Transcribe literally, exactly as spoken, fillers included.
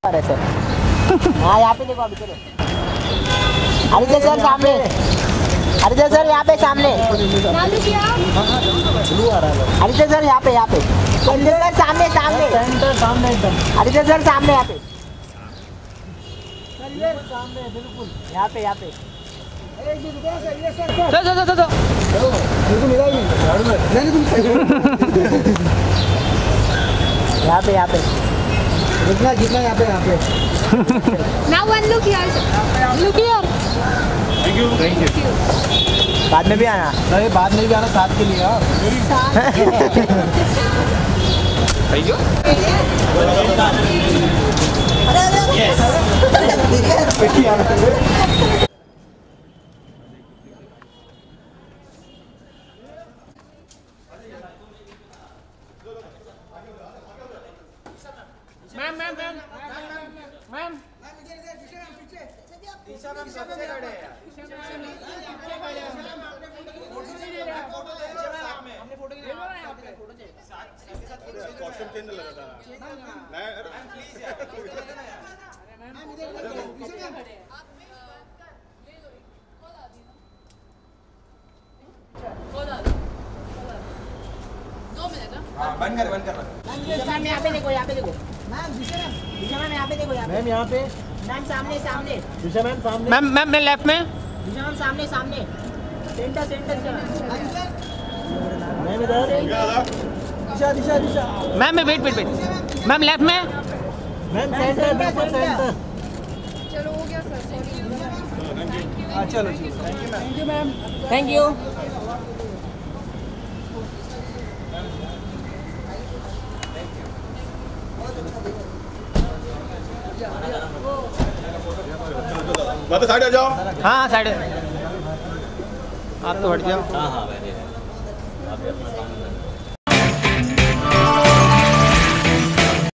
अरे सर हाँ यहाँ पे देखो अभी चलो आदित्य सर सामने आदित्य सर यहाँ पे सामने आदित्य सर यहाँ पे यहाँ पे आदित्य सर सामने सामने सामने आदित्य सर सामने यहाँ पे यहाँ पे यहाँ पे चलो चलो चलो यहाँ पे यहाँ पे जितना जितना यहाँ पे यहाँ पे Now one look here. Look here. Thank you thank you बाद में भी आना नहीं बाद में भी आना साथ के लिए यार thank you ma'am ma'am ma'am ma'am costume change लगा था मैं प्लीज यार दो मिनट हां बंद कर बंद कर मैम यहाँ पे देखो यहाँ पे देखो ma'am Disha ma'am Disha ma'am यहाँ पे देखो यहाँ पे मैम यहाँ पे मैम सामने सामने दिशा मैम सामने मैम मैम मैं लेफ्ट में दिशा मैम सामने सामने सेंटर सेंटर मैम इधर दिशा दिशा दिशा मैम मैं wait wait wait ma'am left में मैम सेंटर बिल्कुल सेंटर चलो हो गया सर सॉरी हाँ चलो thank you ma'am thank you ma'am thank you बात साइड आ जाओ हाँ साइड आप तो हट जाओ हाँ हाँ